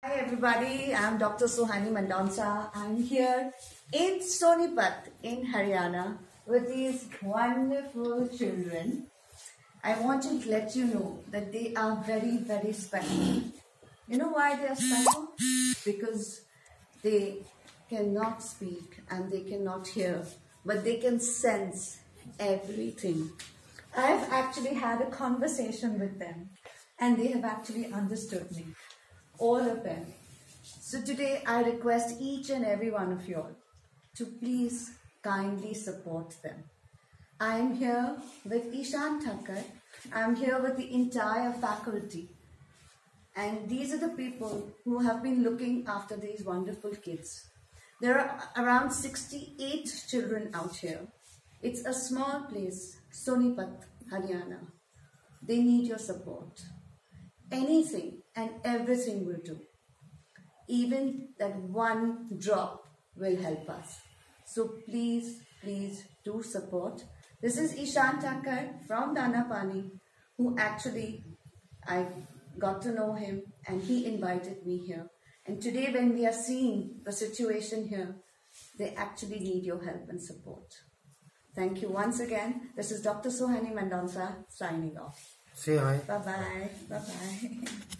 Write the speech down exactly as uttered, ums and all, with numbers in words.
Hi everybody, I'm Doctor Suhani Mandonsa. I'm here in Sonipat in Haryana with these wonderful children. I want to let you know that they are very, very special. You know why they are special? Because they cannot speak and they cannot hear, but they can sense everything. I've actually had a conversation with them and they have actually understood me. All of them. So today I request each and every one of you all to please kindly support them. I am here with Ishan Thakkar. I am here with the entire faculty. And these are the people who have been looking after these wonderful kids. There are around sixty-eight children out here. It's a small place, Sonipat, Haryana. They need your support. Anything and everything will do. Even that one drop will help us. So please, please do support. This is Ishan Thakkar from Danapani, who actually, I got to know him and he invited me here. And today when we are seeing the situation here, they actually need your help and support. Thank you once again. This is Doctor Suhani Mandonsa signing off. Say hi. Bye-bye. Bye-bye.